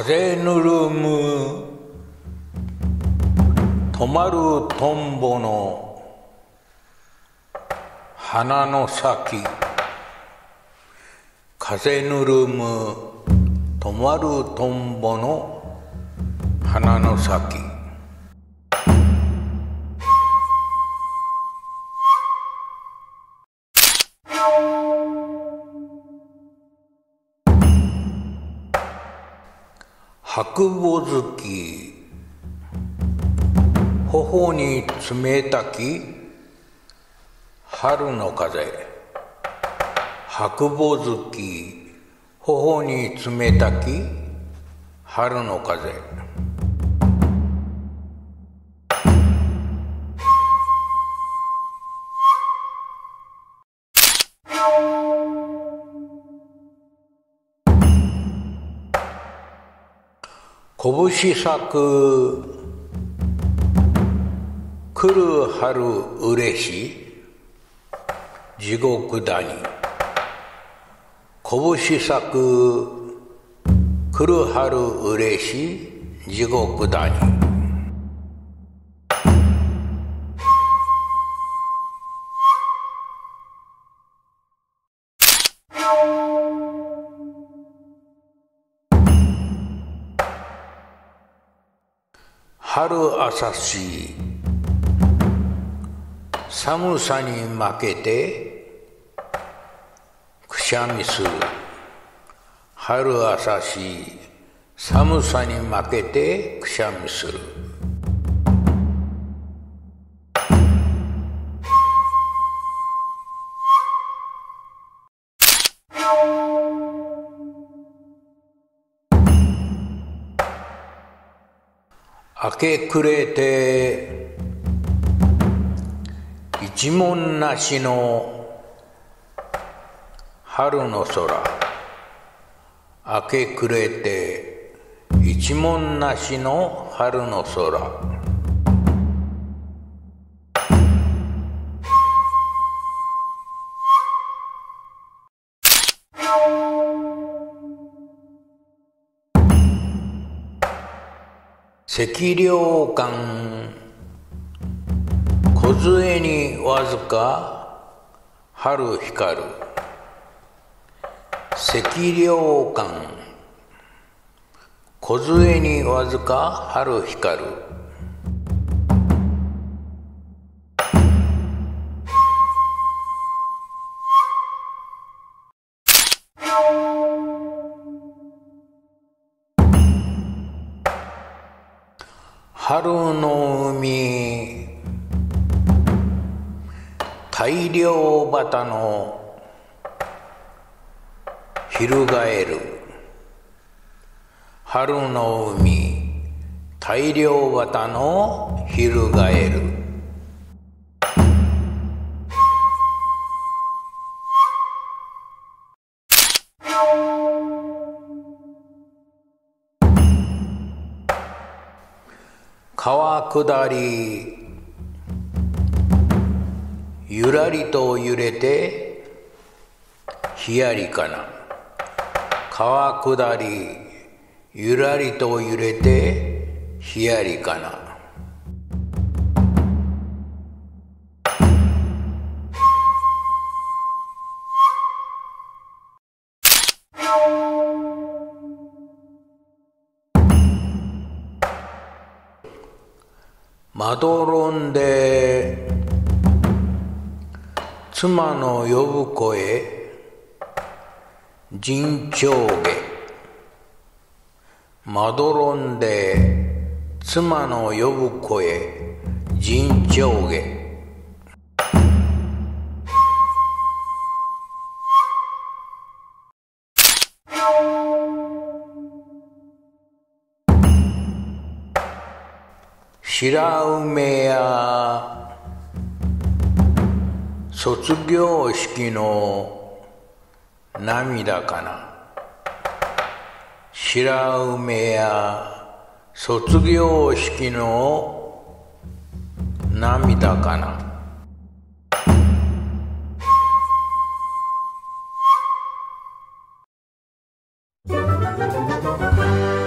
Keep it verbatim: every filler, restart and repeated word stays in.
風ぬるむ止まるトンボの花の先。風ぬるむ止まるトンボの花の先。白ぼづき頬に冷たき春の風。白ぼづき頬に冷たき春の風。拳咲く来る春うれし地獄谷。拳咲く来る春うれし地獄谷。春浅し寒さに負けてくしゃみする。春浅し寒さに負けてくしゃみする。明け暮れて一文なしの春の空。明け暮れて一文なしの春の空。赤涼感梢にわずか春光る。赤涼感梢にわずか春光る。春の海大漁旗の翻る。春の海大漁旗の翻る。川下りゆらりと揺れてひやりかな。川下りゆらりと揺れてひやりかな。まどろんで妻の呼ぶ声陣長下。まどろんで妻の呼ぶ声陣長下。白梅や卒業式の涙かな。白梅や卒業式の涙かな。 Thank you.